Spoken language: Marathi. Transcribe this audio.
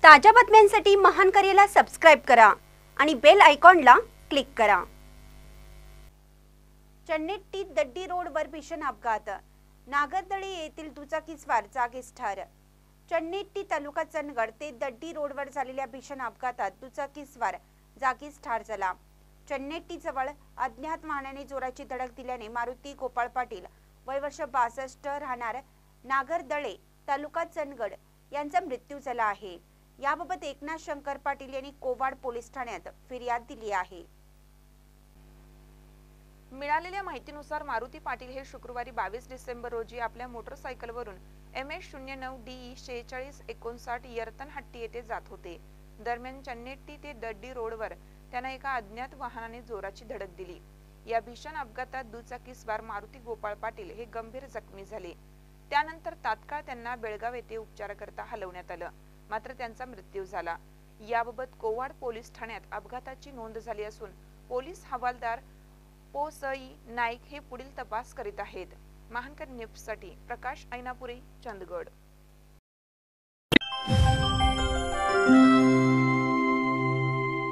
ताज्या बातम्यांसाठी महान करेला सबस्क्राइब करा आणि बेल आयकॉनला क्लिक करा। चन्नेट्टी दड्डी रोडवर भीषण अपघात, नागरदळे येथील दुचाकीस्वार जागीच ठार। चन्नेट्टी तालुका चंदगड ते दड्डी रोडवर झालेल्या भीषण अपघातात दुचाकीस्वार जागीच ठार झाला। चन्नेट्टी जवळ अज्ञात वाहनाने जोराची धडक दिल्याने मारुती गोपाळ पाटील वय वर्ष 62 राहणार नागरदळे तालुका चंदगड यांचा मृत्यू झाला आहे। याबाबत एकनाथ शंकर पाटील यांनी कोवाड पोलीस ठाण्यात फिर्याद दिली आहे। मिळालेल्या माहितीनुसार मारुती पाटील हे शुक्रवारी 22 डिसेंबर रोजी आपल्या मोटरसायकलवरून MS09DE 4659 यरतनहट्टी येथे जात होते। दरम्यान चन्नेट्टी ते दड्डी रोडवर त्यांना एका अज्ञात वाहनाने जोराची धडक दिली। या भीषण अपघातात दुचाकीस्वार मारुती गोपाळ पाटील हे गंभीर जखमी झाले। त्यानंतर तात्काळ त्यांना बेळगाव येथे उपचाराकरता हलवण्यात आलं, मात्र त्यांचा मृत्यू झाला। याबाबत कोवाड पोलीस ठाण्यात अपघाताची नोंद झाली असून पोलीस हवालदार पोसई नाईक हे पुढील तपास करीत आहेत। महानकर न्यूजसाठी प्रकाश ऐनापुरे, चंदगड।